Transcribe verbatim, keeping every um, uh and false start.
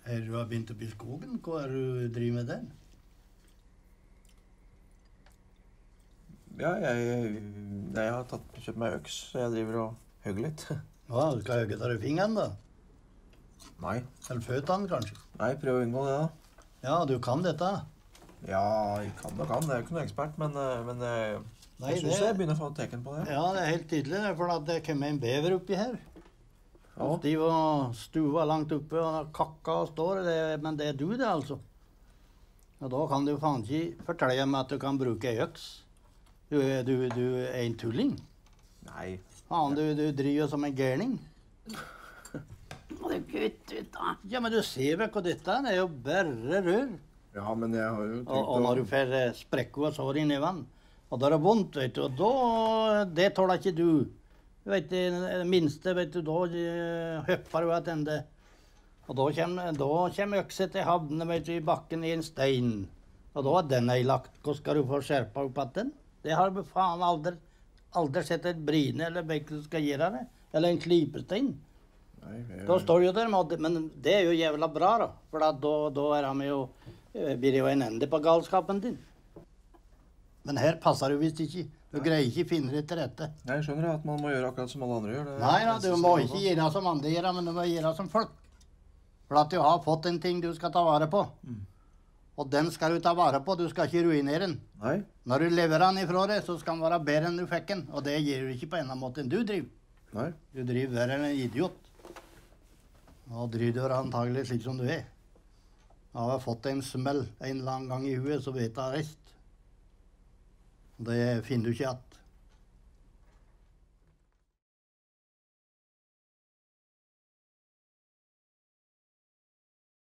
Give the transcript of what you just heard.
Er du har begynt opp i skogen? Hva er du driver med den? Ja, jeg, jeg har tatt, kjøpt meg øks, så jeg driver og hugger litt. Ja, du skal hugge deg i fingeren da? Nei. Eller føttene kanskje? Nei, prøv å unngå det da. Ja, du kan dette. Ja, jeg kan og kan. Jeg er jo ikke noe ekspert, men, men jeg, Nei, jeg synes det- jeg begynner å få teken på det. Ja, det er helt tydelig, det er for at det kommer en bever oppi her. Ja. De var stua langt oppe og kakka og står, det, men det er du det altså. Og da kan du faen ikke fortelle meg at du kan bruke ei øks. Du, er- du, du er en tulling. Nei. Faen, du, du driver som en gærning. Å, det er gutt ut da. Ja, men du ser vel hva dette er, det er jo bare rør. Ja, men jeg har jo Og, og når du får eh, sprekker og sår inn i vann, og da er det vondt, vet du, og da, det tåler ikke du. Du vet, det det minste, vet du, da eh, høpper du attende. Og da kommer, da kommer økset til havne, vet du, i bakken i en stein. Og da er den eilagt. Hvordan skal du få skjerpa opp at den? Det har du faen aldri, aldri sett et bryne, eller hva du skal gjøre det. Eller en klipestein. Nei, jeg, Da står du jo der, med- men det er jo jævla bra da. For da, da, da er han jo, eh, blir det jo en ende på galskapen din. Men her passer du visst ikke. Du greier ikke finne det til rette. jeg skjønner at man må gjøre akkurat som alle andre gjør. Det, Nei da, det du synes må jeg ikke også. gjøre som andre gjør, men du må gjøre som folk. For at du har fått en ting du skal ta vare på. Mm. Og den skal du ta vare på, du skal ikke ruinere den. Nei. Når du leverer den ifra deg, så skal den være bedre enn du fikk den. Og det gjør du ikke på en annen måte enn du driver. Nei. Du driver verre enn en idiot. Nå driver du antagelig slik som du er. Har jeg fått en smell en eller annen gang i huet, så vet jeg rest. Det finner du ikke att.